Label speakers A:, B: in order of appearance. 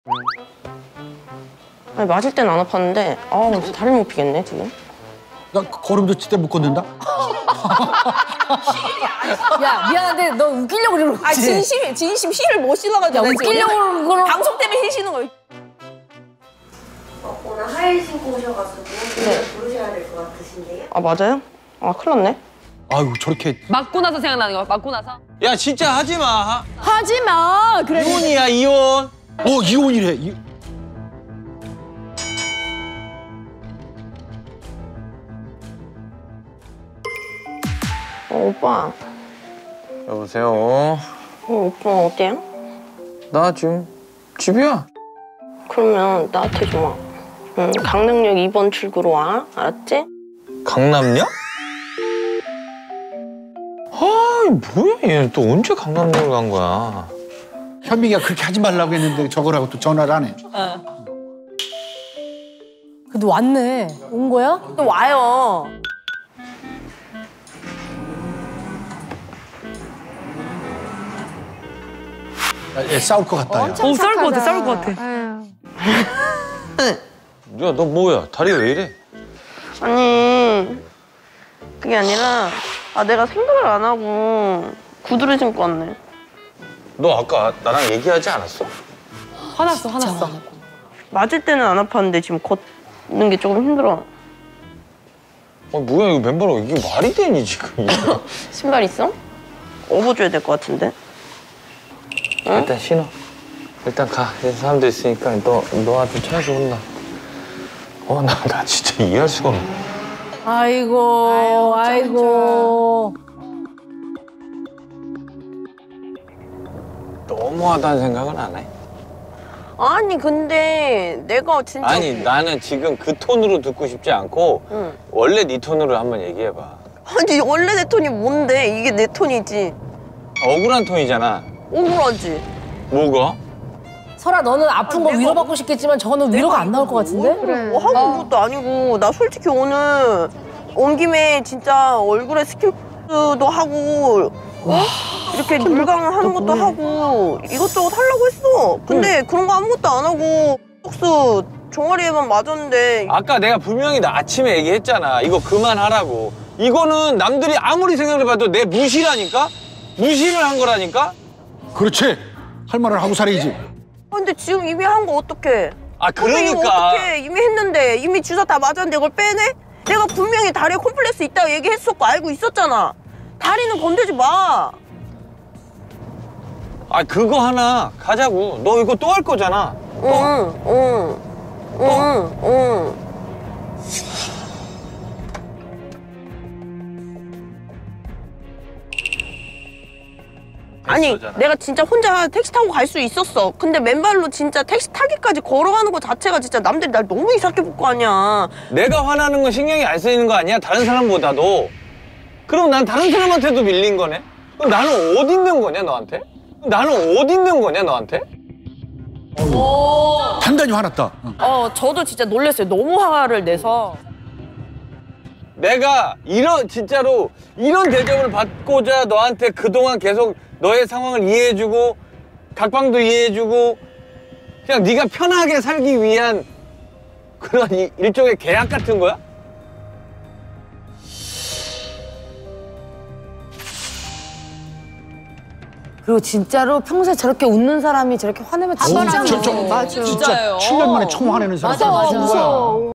A: 아니, 맞을 땐 안 아팠는데 진짜 다리 못 피겠네 지금.
B: 나 걸음도 진짜 못 걷는다?
C: 야 미안한데 너 웃기려고 그러는
A: 아
C: 거지?
A: 진심 힐을 못 신어가지고.
C: 야 웃기려고 그러는 거는
A: 방송 때문에 힐 신는 거예요.
D: 오늘 하일 신고 오셔가지고
A: 네.
D: 부르셔야 될 것 같으신데요?
A: 아 맞아요? 아 큰일 났네.
B: 아유 저렇게.
E: 맞고 나서 생각나는 거야. 맞고 나서.
F: 야 진짜 하지 마.
C: 하지 마. 그래.
F: 이혼이야 이혼.
B: 이혼이래.
A: 오빠.
F: 여보세요.
A: 오빠 어때요?
F: 나 지금 집이야.
A: 그러면 나한테 좀 와. 강릉역 2번 출구로 와. 알았지?
F: 강남역? 뭐야 얘 또 언제 강남역을 간 거야?
B: 현민이가 그렇게 하지 말라고 했는데 저거라고 또 전화를 안 해.
C: 그래도 왔네. 온 거야?
A: 또 와요.
B: 얘 싸울 것 같다. 야.
E: 싸울 것 같아. 싸울 것 같아.
F: 야 너 뭐야? 다리 왜 이래?
A: 아니 그게 아니라 내가 생각을 안 하고 구두를 신고 왔네.
F: 너 아까 나랑 얘기하지 않았어?
E: 화났어.
A: 맞을 때는 안 아팠는데 지금 걷는 게 조금 힘들어.
F: 뭐야 이거 맨발로 이게 말이 되니 지금?
A: 신발 있어? 업어줘야 될 것 같은데. 응?
F: 일단 신어. 일단 가. 사람들 있으니까 너한테 차에서 혼나. 나 진짜 이해할 수가 없네.
C: 아이고.
F: 너무하다는 생각은 안 해?
A: 아니 근데 내가 진짜
F: 아니 나는 지금 그 톤으로 듣고 싶지 않고
A: 응.
F: 원래 네 톤으로 한번 얘기해봐.
A: 아니 원래 내 톤이 뭔데? 이게 내 톤이지.
F: 억울한 톤이잖아.
A: 억울하지.
F: 뭐가?
C: 설아 너는 아픈 거 위로받고 싶겠지만 저거는 위로가 안 나올 것 같은데?
A: 뭐 하는 것도 아니고 나 솔직히 오늘 온 김에 진짜 얼굴에 스킨푸드도 하고 이렇게 물광을 하는 것도 하고 이것저것 하려고 했어. 근데 그런 거 아무것도 안 하고 혹수 종아리에만 맞았는데
F: 아까 내가 분명히 나 아침에 얘기했잖아. 이거 그만하라고. 이거는 남들이 아무리 생각해봐도 내 무시라니까? 무시를 한 거라니까?
B: 그렇지. 할 말을 하고 살아야지.
A: 근데 지금 이미 한 거 어떡해.
F: 그러니까.
A: 어떡해. 이미 했는데 이미 주사 다 맞았는데 이걸 빼내? 내가 분명히 다리에 콤플렉스 있다고 얘기했었고 알고 있었잖아. 다리는 건들지 마.
F: 그거 하나 가자고. 너 이거 또 할 거잖아.
A: 응. 아니
F: 했었잖아.
A: 내가 진짜 혼자 택시 타고 갈 수 있었어. 근데 맨발로 진짜 택시 타기까지 걸어가는 거 자체가 진짜 남들이 날 너무 이상하게 볼 거 아니야.
F: 내가 화나는 건 신경이 안 쓰이는 거 아니야? 다른 사람보다도. 그럼 난 다른 사람한테도 밀린 거네? 그럼 나는 어디 있는 거냐 너한테?
B: 단단히 화났다.
A: 저도 진짜 놀랐어요. 너무 화를 내서.
F: 내가 진짜로 이런 대접을 받고자 너한테 그동안 계속 너의 상황을 이해해주고 각방도 이해해주고 그냥 네가 편하게 살기 위한 그런 일종의 계약 같은 거야?
C: 그리고 진짜로 평소에 저렇게 웃는 사람이 저렇게 화내면 진짜
B: 맞아. 진짜
E: 진짜예요.
B: 7년 만에 처음 화내는 사람.
C: 맞아.
B: 거야.